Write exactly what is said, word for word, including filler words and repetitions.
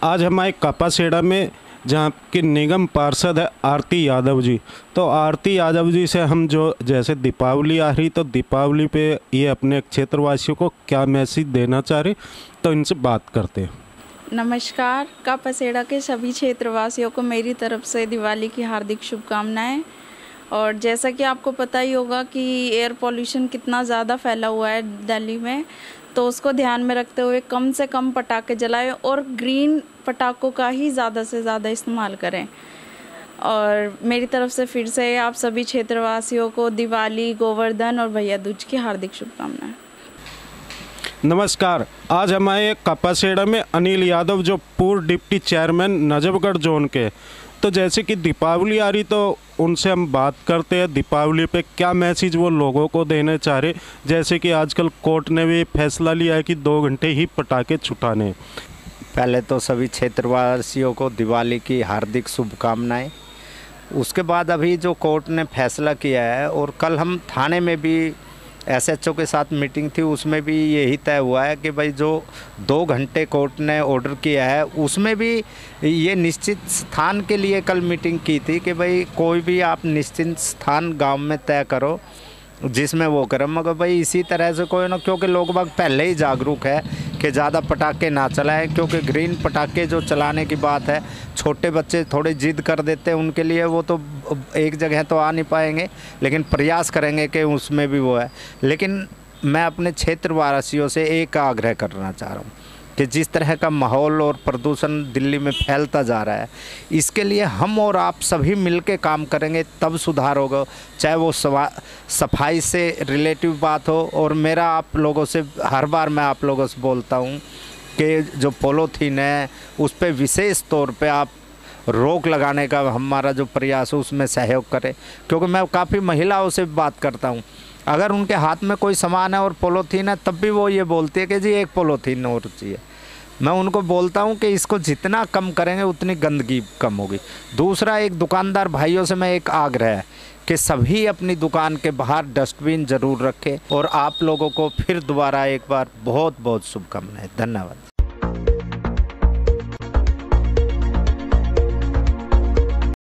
आज हमारे कापासेड़ा में जहाँ की निगम पार्षद है आरती यादव जी, तो आरती यादव जी से हम जो जैसे दीपावली आ रही तो दीपावली पे ये अपने क्षेत्रवासियों को क्या मैसेज देना चाह रहे, तो इनसे बात करते हैं। नमस्कार, कापासेड़ा के सभी क्षेत्रवासियों को मेरी तरफ से दिवाली की हार्दिक शुभकामनाएं। और जैसा कि आपको पता ही होगा कि एयर पॉल्यूशन कितना ज़्यादा फैला हुआ है दिल्ली में, तो उसको ध्यान में रखते हुए कम से कम पटाखे जलाएं और ग्रीन पटाखों का ही ज़्यादा से ज़्यादा इस्तेमाल करें। और मेरी तरफ से फिर से आप सभी क्षेत्रवासियों को दिवाली, गोवर्धन और भैया दूज की हार्दिक शुभकामनाएं। नमस्कार, आज हमारे कापासेड़ा में अनिल यादव जो पूर्व डिप्टी चेयरमैन नजफगढ़ जोन के, तो जैसे कि दीपावली आ रही तो उनसे हम बात करते हैं दीपावली पे क्या मैसेज वो लोगों को देने चाह रहे। जैसे कि आजकल कोर्ट ने भी फैसला लिया है कि दो घंटे ही पटाखे छुटाने। पहले तो सभी क्षेत्रवासियों को दिवाली की हार्दिक शुभकामनाएं। उसके बाद अभी जो कोर्ट ने फैसला किया है, और कल हम थाने में भी एसएचओ के साथ मीटिंग थी, उसमें भी यही तय हुआ है कि भाई जो दो घंटे कोर्ट ने ऑर्डर किया है उसमें भी ये निश्चित स्थान के लिए कल मीटिंग की थी कि भाई कोई भी आप निश्चित स्थान गांव में तय करो जिसमें वो करें। मगर भाई इसी तरह से कोई ना, क्योंकि लोग बाग पहले ही जागरूक है कि ज़्यादा पटाखे ना चलाएं, क्योंकि ग्रीन पटाखे जो चलाने की बात है, छोटे बच्चे थोड़ी जिद कर देते हैं, उनके लिए वो तो एक जगह तो आ नहीं पाएंगे, लेकिन प्रयास करेंगे कि उसमें भी वो है। लेकिन मैं अपने क्षेत्रवासियों से एक आग्रह करना चाह रहा हूँ कि जिस तरह का माहौल और प्रदूषण दिल्ली में फैलता जा रहा है, इसके लिए हम और आप सभी मिलके काम करेंगे तब सुधार होगा। चाहे वो सफाई से रिलेटिव बात हो, और मेरा आप लोगों से हर बार मैं आप लोगों से बोलता हूँ कि जो पॉलीथीन है उस पर विशेष तौर पे आप रोक लगाने का हमारा जो प्रयास है उसमें सहयोग करें। क्योंकि मैं काफ़ी महिलाओं से बात करता हूँ, अगर उनके हाथ में कोई सामान है और पॉलीथीन है तब भी वो ये बोलती है कि जी एक पॉलीथीन और चाहिए। मैं उनको बोलता हूँ कि इसको जितना कम करेंगे उतनी गंदगी कम होगी। दूसरा, एक दुकानदार भाइयों से मैं एक आग्रह है कि सभी अपनी दुकान के बाहर डस्टबिन ज़रूर रखें। और आप लोगों को फिर दोबारा एक बार बहुत बहुत शुभकामनाएं। धन्यवाद।